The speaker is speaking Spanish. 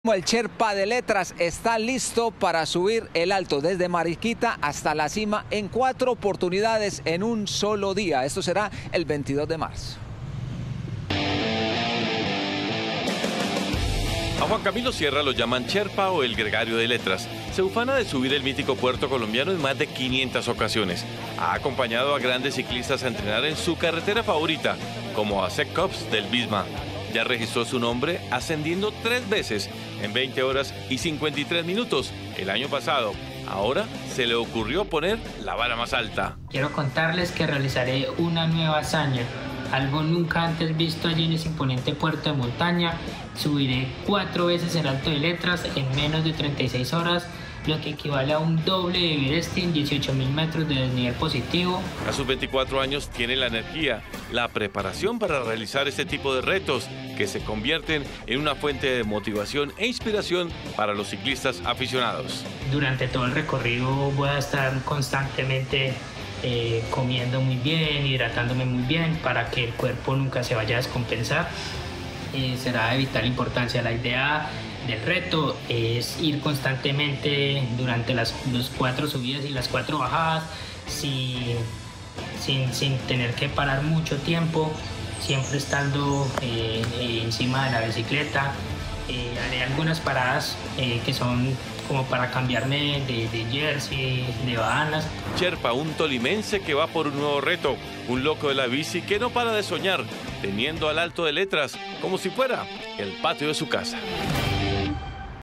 El Sherpa de Letras está listo para subir el Alto desde Mariquita hasta la cima en 4 oportunidades en un solo día. Esto será el 22 de marzo. A Juan Camilo Sierra lo llaman Sherpa o el Gregario de Letras. Se ufana de subir el mítico puerto colombiano en más de 500 ocasiones. Ha acompañado a grandes ciclistas a entrenar en su carretera favorita, como a Sec Cops del Visma. Ya registró su nombre ascendiendo 3 veces en 20 horas y 53 minutos el año pasado. Ahora se le ocurrió poner la vara más alta. Quiero contarles que realizaré una nueva hazaña, algo nunca antes visto allí en ese imponente puerto de montaña. Subiré 4 veces el Alto de Letras en menos de 36 horas, lo que equivale a un doble de Everest en 18.000 metros de desnivel positivo. A sus 24 años tiene la energía, la preparación para realizar este tipo de retos que se convierten en una fuente de motivación e inspiración para los ciclistas aficionados. Durante todo el recorrido voy a estar constantemente comiendo muy bien, hidratándome muy bien para que el cuerpo nunca se vaya a descompensar. Será de vital importancia. La idea del reto es ir constantemente durante las 4 subidas y las 4 bajadas sin tener que parar mucho tiempo, siempre estando encima de la bicicleta. Haré algunas paradas que son como para cambiarme de jersey, de bahanas. Sherpa, un tolimense que va por un nuevo reto, un loco de la bici que no para de soñar, teniendo al Alto de Letras como si fuera el patio de su casa.